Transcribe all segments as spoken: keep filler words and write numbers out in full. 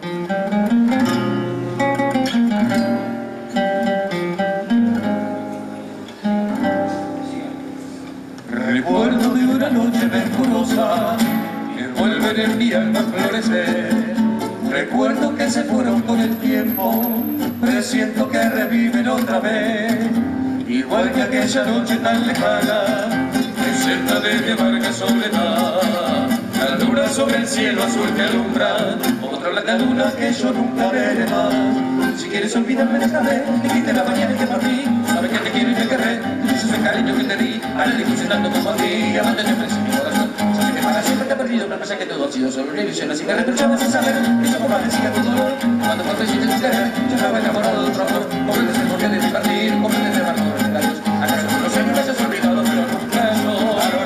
Recuerdo de una noche venturosa que vuelven en mi alma a florecer. Recuerdo que se fueron con el tiempo, presiento que reviven otra vez. Igual que aquella noche tan lejana, desierta de mi amarga soledad. La luna sobre el cielo azul que alumbra, otra blanca luna que yo nunca veré más. Si quieres olvidarme, déjame, dijiste la mañana que partí. Sabes que te quiero y te querré, ese es el cariño que te di. A nadie quise tanto como a ti, amante te ofrecí mi corazón. Sabes que para siempre te he perdido, pero pensé que todo ha sido solo una ilusión. Así me reprochabas sin saber que yo compadecía tu dolor. Cuando por fin te querer, yo estaba enamorado de otro amor. Comprendes el porqué de mi partir, comprendes el valor de labios. Acaso por los años me has olvidado, pero nunca yo.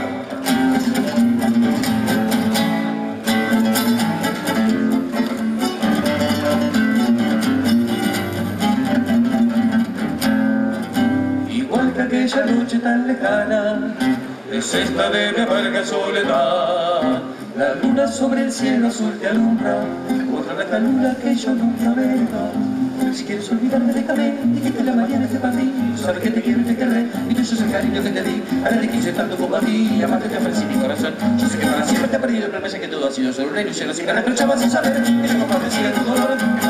Aquella noche tan lejana es esta de mi amarga soledad. La luna sobre el cielo azul te alumbra, otra blanca luna que yo nunca verá. Si quieres olvidarme, déjame, dijiste la mañana este para mí. Tú sabes que te quiero y te querré, y tú sos el cariño que te di. A nadie quise tanto como a mí, amarte te ofrecí mi corazón. Yo sé que para siempre te he perdido, pero pensé que todo ha sido solo una ilusión. Así me reprochabas sin saber que yo compadecía tu dolor.